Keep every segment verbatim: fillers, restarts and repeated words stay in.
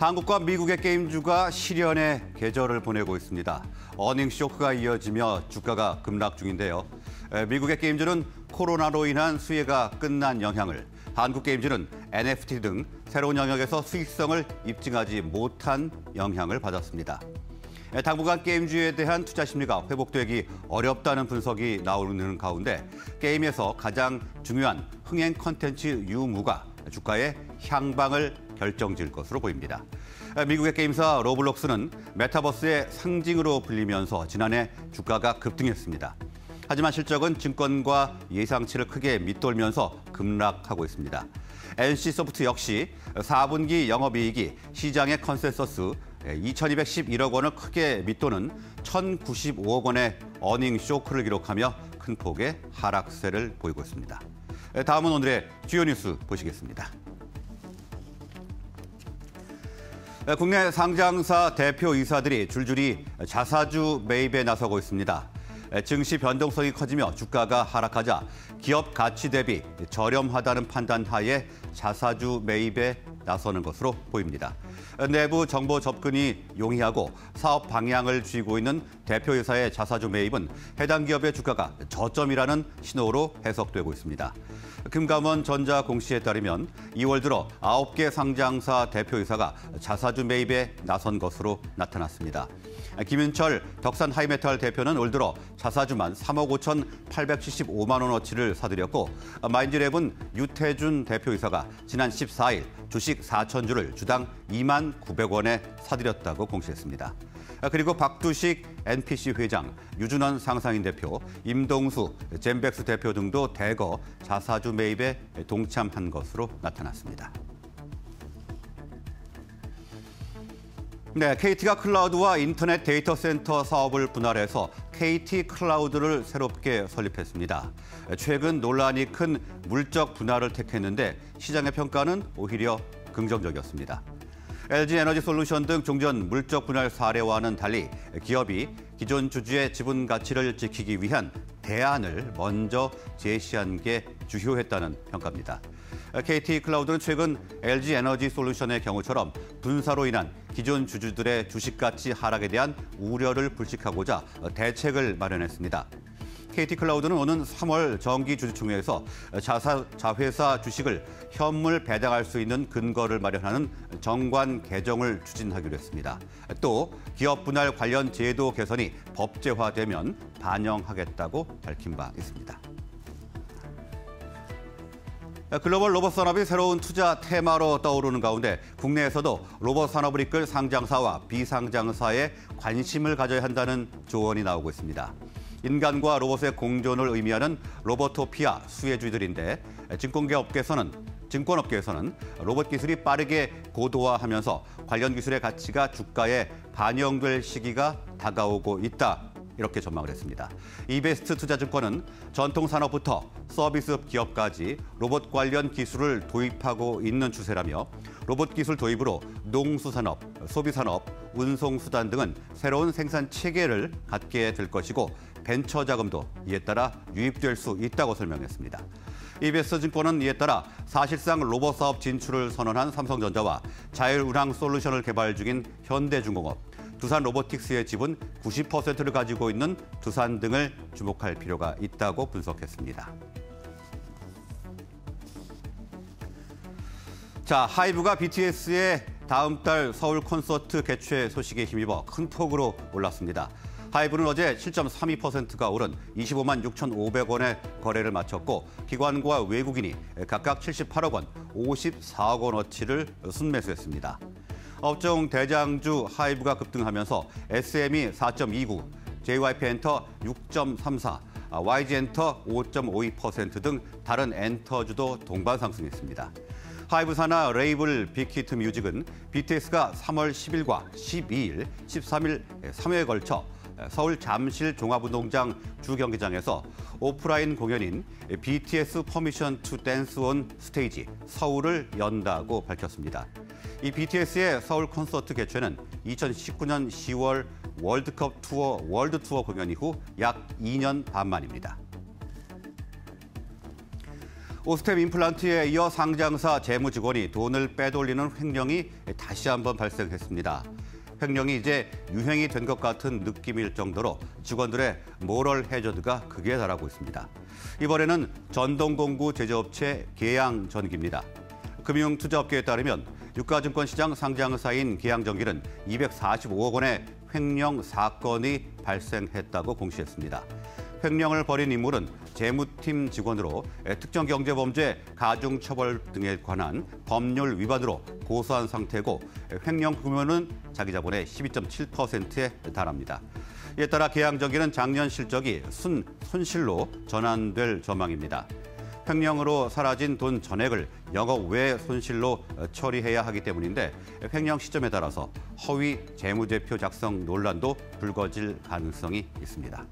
한국과 미국의 게임주가 시련의 계절을 보내고 있습니다. 어닝 쇼크가 이어지며 주가가 급락 중인데요. 미국의 게임주는 코로나로 인한 수혜가 끝난 영향을, 한국 게임주는 엔에프티 등 새로운 영역에서 수익성을 입증하지 못한 영향을 받았습니다. 당분간 게임주에 대한 투자 심리가 회복되기 어렵다는 분석이 나오는 가운데 게임에서 가장 중요한 흥행 콘텐츠 유무가 주가의 향방을 결정지을 것으로 보입니다. 미국의 게임사 로블록스는 메타버스의 상징으로 불리면서 지난해 주가가 급등했습니다. 하지만 실적은 증권과 예상치를 크게 밑돌면서 급락하고 있습니다. 엔씨소프트 역시 사 분기 영업이익이 시장의 컨센서스 이천이백십일억 원을 크게 밑도는 천구십오억 원의 어닝 쇼크를 기록하며 큰 폭의 하락세를 보이고 있습니다. 다음은 오늘의 주요 뉴스 보시겠습니다. 국내 상장사 대표이사들이 줄줄이 자사주 매입에 나서고 있습니다. 증시 변동성이 커지며 주가가 하락하자 기업 가치 대비 저렴하다는 판단 하에 자사주 매입에 나서는 것으로 보입니다. 내부 정보 접근이 용이하고 사업 방향을 쥐고 있는 대표이사의 자사주 매입은 해당 기업의 주가가 저점이라는 신호로 해석되고 있습니다. 금감원 전자공시에 따르면 이월 들어 아홉 개 상장사 대표이사가 자사주 매입에 나선 것으로 나타났습니다. 김윤철 덕산 하이메탈 대표는 올 들어 자사주만 삼억 오천팔백칠십오만 원어치를 사들였고, 마인드랩은 유태준 대표이사가 지난 십사일 주식 사천 주를 주당 이만 구백 원에 사들였다고 공시했습니다. 그리고 박두식 엔피씨 회장, 유준원 상상인 대표, 임동수 젠백스 대표 등도 대거 자사주 매입에 동참한 것으로 나타났습니다. 네, 케이티가 클라우드와 인터넷 데이터 센터 사업을 분할해서 케이티 클라우드를 새롭게 설립했습니다. 최근 논란이 큰 물적 분할을 택했는데 시장의 평가는 오히려 긍정적이었습니다. 엘지 에너지 솔루션 등 종전 물적 분할 사례와는 달리 기업이 기존 주주의 지분 가치를 지키기 위한 대안을 먼저 제시한 게 주요했다는 평가입니다. 케이티 클라우드는 최근 엘지 에너지 솔루션의 경우처럼 분사로 인한 기존 주주들의 주식 가치 하락에 대한 우려를 불식하고자 대책을 마련했습니다. 케이티 클라우드는 오는 삼월 정기주주총회에서 자사, 자회사 주식을 현물 배당할 수 있는 근거를 마련하는 정관 개정을 추진하기로 했습니다. 또 기업 분할 관련 제도 개선이 법제화되면 반영하겠다고 밝힌 바 있습니다. 글로벌 로봇 산업이 새로운 투자 테마로 떠오르는 가운데 국내에서도 로봇 산업을 이끌 상장사와 비상장사에 관심을 가져야 한다는 조언이 나오고 있습니다. 인간과 로봇의 공존을 의미하는 로보토피아 수혜주들인데 증권계업계에서는 증권업계에서는 로봇 기술이 빠르게 고도화하면서 관련 기술의 가치가 주가에 반영될 시기가 다가오고 있다. 이렇게 전망을 했습니다. 이베스트 투자증권은 전통 산업부터 서비스 기업까지 로봇 관련 기술을 도입하고 있는 추세라며 로봇 기술 도입으로 농수산업, 소비산업, 운송수단 등은 새로운 생산 체계를 갖게 될 것이고 벤처 자금도 이에 따라 유입될 수 있다고 설명했습니다. 이베스트 증권은 이에 따라 사실상 로봇 사업 진출을 선언한 삼성전자와 자율운항 솔루션을 개발 중인 현대중공업, 두산 로보틱스의 지분 구십 퍼센트를 가지고 있는 두산 등을 주목할 필요가 있다고 분석했습니다. 자, 하이브가 비티에스의 다음 달 서울 콘서트 개최 소식에 힘입어 큰 폭으로 올랐습니다. 하이브는 어제 칠 점 삼이 퍼센트가 오른 이십오만 육천오백 원의 거래를 마쳤고 기관과 외국인이 각각 칠십팔억 원, 오십사억 원어치를 순매수했습니다. 업종 대장주 하이브가 급등하면서 에스엠이 사 점 이구, 제이와이피엔터 육 점 삼사, 와이지엔터 오 점 오이 퍼센트 등 다른 엔터주도 동반 상승했습니다. 하이브 산하 레이블 빅히트 뮤직은 비티에스가 삼월 십일과 십이일, 십삼일 삼 회에 걸쳐 서울 잠실 종합운동장 주경기장에서 오프라인 공연인 비티에스 퍼미션 투 댄스 온 스테이지 서울을 연다고 밝혔습니다. 이 비티에스의 서울 콘서트 개최는 이천십구년 시월 월드컵 투어 월드 투어 공연 이후 약 이 년 반 만입니다. 오스템 임플란트에 이어 상장사 재무직원이 돈을 빼돌리는 횡령이 다시 한번 발생했습니다. 횡령이 이제 유행이 된 것 같은 느낌일 정도로 직원들의 모럴 해저드가 극에 달하고 있습니다. 이번에는 전동공구 제조업체 계양전기입니다. 금융투자업계에 따르면 유가증권시장 상장사인 계양전기는 이백사십오억 원의 횡령 사건이 발생했다고 공시했습니다. 횡령을 벌인 인물은 재무팀 직원으로 특정 경제범죄, 가중처벌 등에 관한 법률 위반으로 고소한 상태고 횡령 규모는 자기 자본의 십이 점 칠 퍼센트에 달합니다. 이에 따라 계양전기는 작년 실적이 순 손실로 전환될 전망입니다. 횡령으로 사라진 돈 전액을 영업 외 손실로 처리해야 하기 때문인데 횡령 시점에 따라서 허위 재무제표 작성 논란도 불거질 가능성이 있습니다.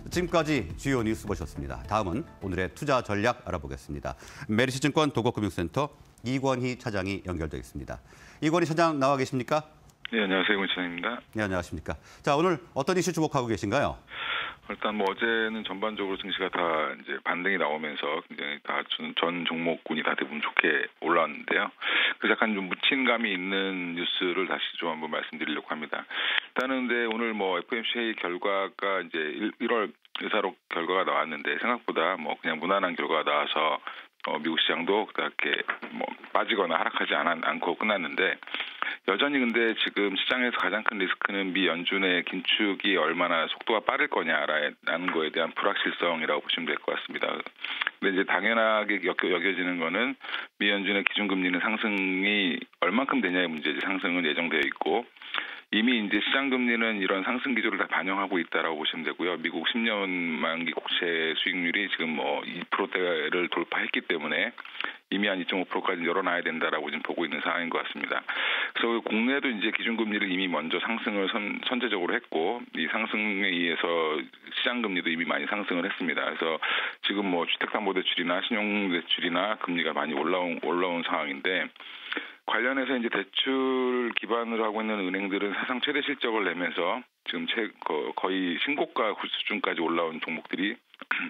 지금까지 주요 뉴스 보셨습니다. 다음은 오늘의 투자 전략 알아보겠습니다. 메리츠증권 도곡금융센터 이권희 차장이 연결돼 있습니다. 이권희 차장 나와 계십니까? 네, 안녕하세요. 이권희 차장입니다. 네, 안녕하십니까. 자, 오늘 어떤 이슈 주목하고 계신가요? 일단 뭐 어제는 전반적으로 증시가 다 이제 반등이 나오면서 굉장히 다 전 종목군이 다 대부분 좋게 올라왔는데요. 그래서 약간 좀 묻힌 감이 있는 뉴스를 다시 좀 한번 말씀드리려고 합니다. 일단은 근데 오늘 뭐 에프오엠씨 결과가 이제 일월 의사록 결과가 나왔는데 생각보다 뭐 그냥 무난한 결과가 나와서 어, 미국 시장도 그렇게 뭐 빠지거나 하락하지 않, 않고 끝났는데 여전히 근데 지금 시장에서 가장 큰 리스크는 미 연준의 긴축이 얼마나 속도가 빠를 거냐라는 거에 대한 불확실성이라고 보시면 될 것 같습니다. 근데 이제 당연하게 여겨, 여겨지는 거는 미 연준의 기준금리는 상승이 얼만큼 되냐의 문제지 상승은 예정되어 있고 이미 이제 시장 금리는 이런 상승 기조를 다 반영하고 있다라고 보시면 되고요. 미국 십 년 만기 국채 수익률이 지금 뭐 이 퍼센트대를 돌파했기 때문에 이미 한 이 점 오 퍼센트까지 열어놔야 된다라고 지금 보고 있는 상황인 것 같습니다. 그래서 국내도 이제 기준금리를 이미 먼저 상승을 선, 선제적으로 했고 이 상승에 의해서 시장 금리도 이미 많이 상승을 했습니다. 그래서 지금 뭐 주택담보대출이나 신용대출이나 금리가 많이 올라온 올라온 상황인데. 관련해서 이제 대출 기반으로 하고 있는 은행들은 사상 최대 실적을 내면서 지금 최, 거의 신고가 수준까지 올라온 종목들이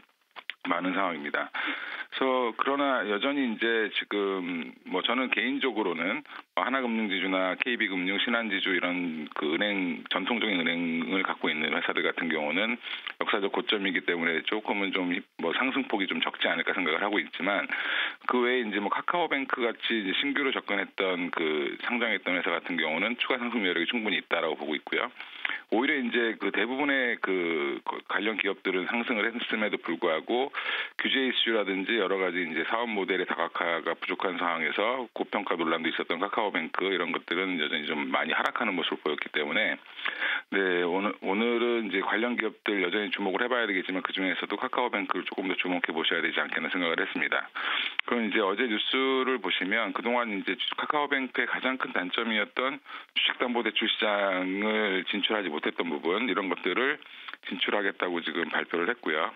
많은 상황입니다. 그래서 그러나 여전히 이제 지금 뭐 저는 개인적으로는 하나금융지주나 케이비금융, 신한지주 이런 그 은행 전통적인 은행을 갖고 있는 회사들 같은 경우는 역사적 고점이기 때문에 조금은 좀 뭐 상승폭이 좀 적지 않을까 생각을 하고 있지만 그 외에 이제 뭐 카카오뱅크 같이 이제 신규로 접근했던 그 상장했던 회사 같은 경우는 추가 상승 여력이 충분히 있다라고 보고 있고요. 오히려 이제 그 대부분의 그 관련 기업들은 상승을 했음에도 불구하고 규제 이슈라든지 여러 가지 이제 사업 모델의 다각화가 부족한 상황에서 고평가 논란도 있었던 카카오뱅크 이런 것들은 여전히 좀 많이 하락하는 모습을 보였기 때문에 네 오늘 오늘은 이제 관련 기업들 여전히 주목을 해봐야 되겠지만 그 중에서도 카카오뱅크를 조금 더 주목해 보셔야 되지 않겠나 생각을 했습니다. 그럼 이제 어제 뉴스를 보시면 그동안 이제 카카오뱅크의 가장 큰 단점이었던 주식담보대출 시장을 진출하지 못했던 부분 이런 것들을 진출하겠다고 지금 발표를 했고요.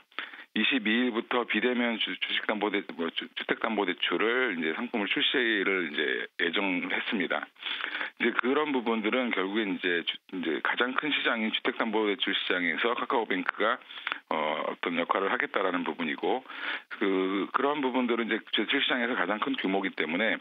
이십이일부터 비대면 주식담보대 뭐 주택담보대출을 이제 상품을 출시를 이제 예정했습니다. 이제 그런 부분들은 결국에 이제 이제 가장 큰 시장인 주택담보대출 시장에서 카카오뱅크가 어, 어떤 역할을 하겠다라는 부분이고 그 그런 부분들은 이제 대출 시장에서 가장 큰 규모이기 때문에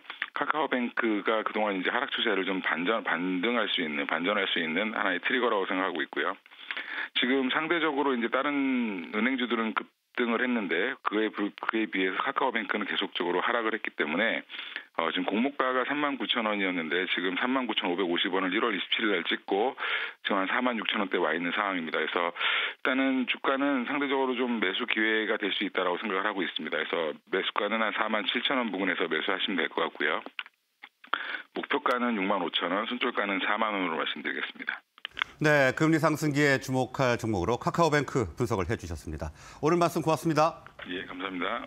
카카오뱅크가 그동안 이제 하락 추세를 좀 반전 반등할 수 있는 반전할 수 있는 하나의 트리거라고 생각하고 있고요. 지금 상대적으로 이제 다른 은행주들은 급등을 했는데 그에 그에 비해서 카카오뱅크는 계속적으로 하락을 했기 때문에 어, 지금 공모가가 삼만 구천 원이었는데 지금 삼만 구천오백오십 원을 일월 이십칠일 날 찍고 지금 한 사만 육천 원대 와 있는 상황입니다. 그래서 일단은 주가는 상대적으로 좀 매수 기회가 될 수 있다라고 생각을 하고 있습니다. 그래서 매수가는 한 사만 칠천 원 부근에서 매수하시면 될 것 같고요. 목표가는 육만 오천 원, 순철가는 사만 원으로 말씀드리겠습니다. 네, 금리 상승기에 주목할 종목으로 카카오뱅크 분석을 해주셨습니다. 오늘 말씀 고맙습니다. 예, 감사합니다.